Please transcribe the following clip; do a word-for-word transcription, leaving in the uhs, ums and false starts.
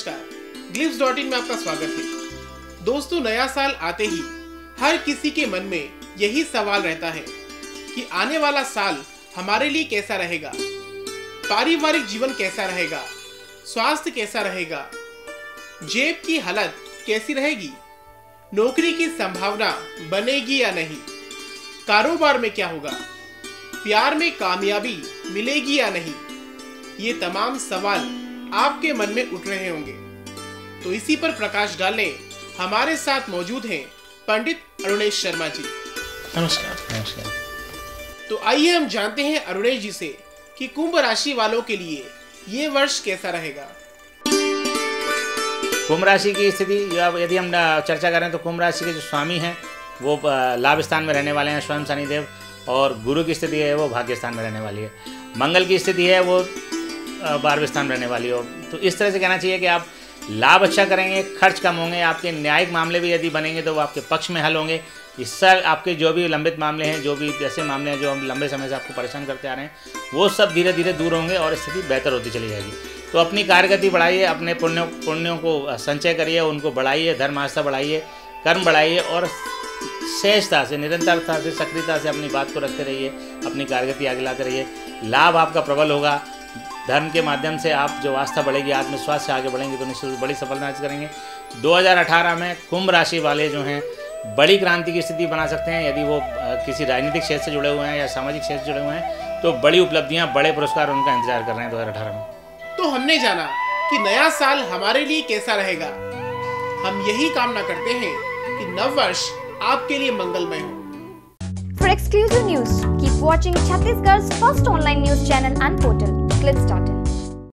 नमस्कार, ग्लिप्स dot in में आपका स्वागत है। दोस्तों, नया साल आते ही हर किसी के मन में यही सवाल रहता है कि आने वाला साल हमारे लिए कैसा रहेगा, पारिवारिक जीवन कैसा रहेगा, स्वास्थ्य कैसा रहेगा, जेब की हालत कैसी रहेगी, नौकरी की संभावना बनेगी या नहीं, कारोबार में क्या होगा, प्यार में कामयाबी मिलेगी या नहीं। ये तमाम सवाल आपके मन में उठ रहे होंगे, तो इसी पर प्रकाश डालने हमारे साथ मौजूद हैं पंडित अरुणेश शर्मा जी। नमस्कार। नमस्कार। तो आइए हम जानते हैं अरुणेश जी से कि कुंभ राशि वालों के लिए ये वर्ष कैसा रहेगा। कुंभ राशि की स्थिति यदि हम चर्चा करें तो कुंभ राशि के जो स्वामी हैं वो लाभ स्थान में रहने वाले हैं स्वयं शनिदेव, और गुरु की स्थिति है वो भाग्य स्थान में रहने वाली है। मंगल की स्थिति है वो बारहवें स्थान में रहने वाली हो। तो इस तरह से कहना चाहिए कि आप लाभ अच्छा करेंगे, खर्च कम होंगे, आपके न्यायिक मामले भी यदि बनेंगे तो वो आपके पक्ष में हल होंगे। इससे आपके जो भी लंबित मामले हैं, जो भी ऐसे मामले हैं जो हम लंबे समय से आपको परेशान करते आ रहे हैं, वो सब धीरे धीरे दूर होंगे और स्थिति बेहतर होती चली जाएगी। तो अपनी कार्यगति बढ़ाइए, अपने पुण्यों पुण्यों को संचय करिए, उनको बढ़ाइए, धर्म आस्था बढ़ाइए, कर्म बढ़ाइए और सहजता से, निरंतरता से, सक्रियता से अपनी बात को रखते रहिए, अपनी कार्यगति आगे लाते रहिए। लाभ आपका प्रबल होगा। धर्म के माध्यम से आप जो आस्था बढ़ेगी, आत्मविश्वास से आगे बढ़ेंगे तो निश्चित बड़ी सफलता हासिल करेंगे। दो हज़ार अठारह में कुंभ राशि वाले जो हैं बड़ी क्रांति की स्थिति बना सकते हैं। यदि वो किसी राजनीतिक क्षेत्र से जुड़े हुए हैं या सामाजिक क्षेत्र से जुड़े हुए हैं तो बड़ी उपलब्धियां, बड़े पुरस्कार उनका इंतजार कर रहे हैं दो हज़ार अठारह में। तो हमने जाना कि नया साल हमारे लिए कैसा रहेगा। हम यही कामना करते हैं कि नव वर्ष आपके लिए मंगलमय हो। For exclusive news, keep watching Chhattisgarh's first online news channel and portal, clips dot in.